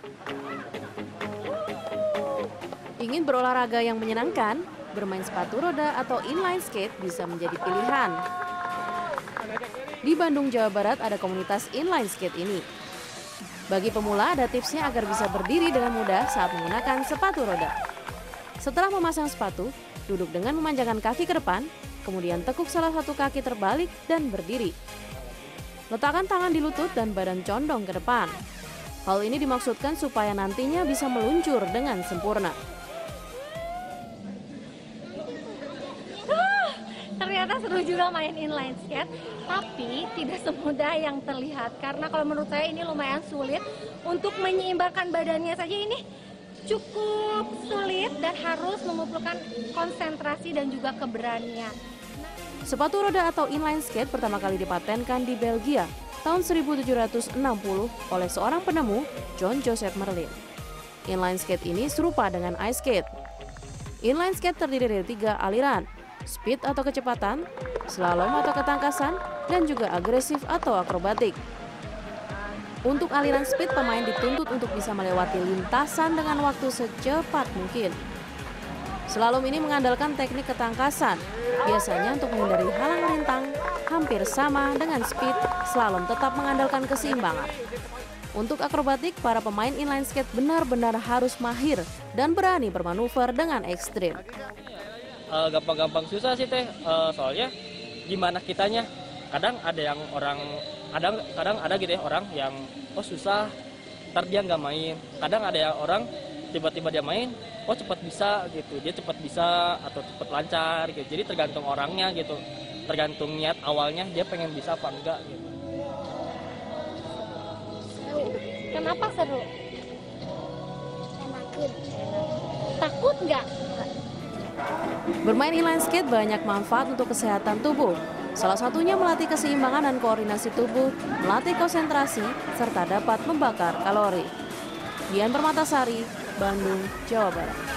Ingin berolahraga yang menyenangkan, bermain sepatu roda atau inline skate bisa menjadi pilihan. Di Bandung, Jawa Barat ada komunitas inline skate ini. Bagi pemula ada tipsnya agar bisa berdiri dengan mudah saat menggunakan sepatu roda. Setelah memasang sepatu, duduk dengan memanjangkan kaki ke depan, kemudian tekuk salah satu kaki terbalik dan berdiri. Letakkan tangan di lutut dan badan condong ke depan. Hal ini dimaksudkan supaya nantinya bisa meluncur dengan sempurna. Ternyata seru juga main inline skate, tapi tidak semudah yang terlihat. Karena kalau menurut saya ini lumayan sulit untuk menyeimbangkan badannya saja, ini cukup sulit dan harus mengumpulkan konsentrasi dan juga keberanian. Sepatu roda atau inline skate pertama kali dipatenkan di Belgia tahun 1760 oleh seorang penemu, John Joseph Merlin. Inline skate ini serupa dengan ice skate. Inline skate terdiri dari 3 aliran, speed atau kecepatan, slalom atau ketangkasan, dan juga agresif atau akrobatik. Untuk aliran speed, pemain dituntut untuk bisa melewati lintasan dengan waktu secepat mungkin. Slalom ini mengandalkan teknik ketangkasan, biasanya untuk menghindari halang rintang, hampir sama dengan speed, slalom tetap mengandalkan keseimbangan. Untuk akrobatik, para pemain inline skate benar-benar harus mahir dan berani bermanuver dengan ekstrim. Gampang-gampang susah sih teh, soalnya gimana kitanya, kadang ada yang orang, kadang ada gitu ya orang yang susah, ntar dia nggak main. Kadang ada yang orang tiba-tiba dia main, cepat bisa gitu, dia cepat bisa atau cepat lancar gitu. Jadi tergantung orangnya gitu, tergantung niat awalnya dia pengen bisa apa enggak gitu. Kenapa seru? Takut nggak? Bermain inline skate banyak manfaat untuk kesehatan tubuh. Salah satunya melatih keseimbangan dan koordinasi tubuh, melatih konsentrasi, serta dapat membakar kalori. Dian Permatasari, Bandung, Jawa Barat.